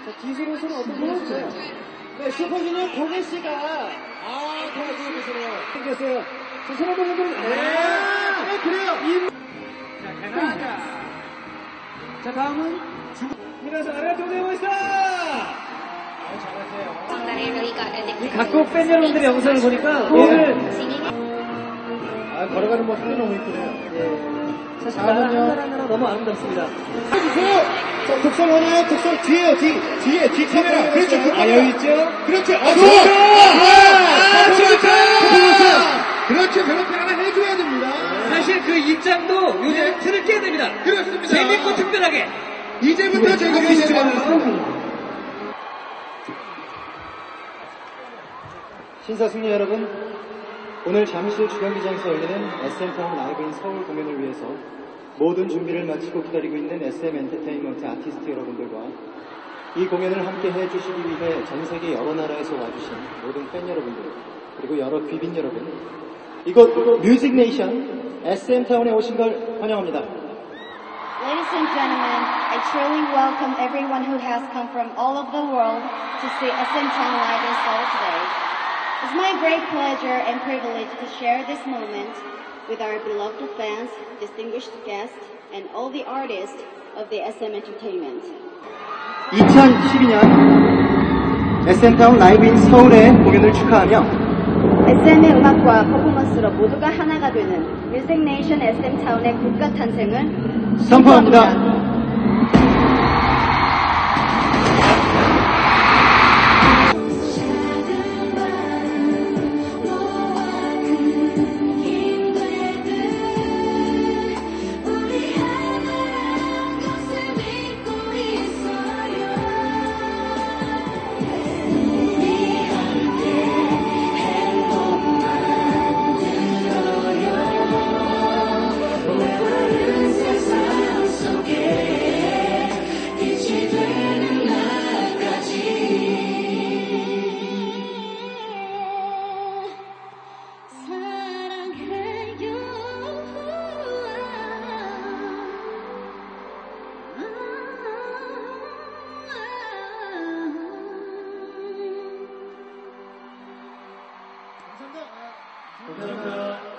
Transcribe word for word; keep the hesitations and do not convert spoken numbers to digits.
자, 기술로서는 어떤 분이 있어요? 네, 슈퍼주니어 고개 씨가 아, 도와주고 계시네요. 생겼어요. 자, 손아분들 네. 네, 그래요. 이... 자, 가자. 자, 다음은 중국. 미나상 아리가토 고자이마시타. 아, 잘하세요. 이 각국 팬 여러분들의 영상을 보니까 오늘 아, 걸어가는 모습이 너무 이쁘네요. 예. 사실 하나하나 너무 아름답습니다. 해주세요. 자, 독성 하나요? 독성 뒤에요, 뒤, 뒤에, 뒤 카메라. 그렇죠. 아, 여기 있죠? 그렇죠. 아, 좋죠! 아, 좋죠! 그렇죠. 저렇게 하나 해줘야 됩니다. 사실 그 입장도 요즘 틀을 깨야 됩니다. 그렇습니다. 재밌고 특별하게. 이제부터 즐겁게 시작합니다. 신사숙녀 여러분, 오늘 잠시 후 주경기장에서 열리는 에스엠타운 라이브인 서울 공연을 위해서 모든 준비를 마치고 기다리고 있는 에스엠 엔터테인먼트 아티스트 여러분들과 이 공연을 함께 해주시기 위해 전 세계 여러 나라에서 와주신 모든 팬 여러분들, 그리고 여러 귀빈 여러분, 이곳 뮤직 네이션 에스엠타운에 오신 걸 환영합니다. Ladies and gentlemen, I truly welcome everyone who has come from all over the world to see S M Town Live in Seoul today. It's my great pleasure and privilege to share this moment with our beloved fans, distinguished guests, and all the artists of the S M Entertainment. 이천십이 년 에스엠타운 라이브인 서울의 공연을 축하하며 에스엠의 음악과 퍼포먼스로 모두가 하나가 되는 뮤직 네이션 에스엠타운의 국가 탄생을 선포합니다. 감사합니다. 감사합니다.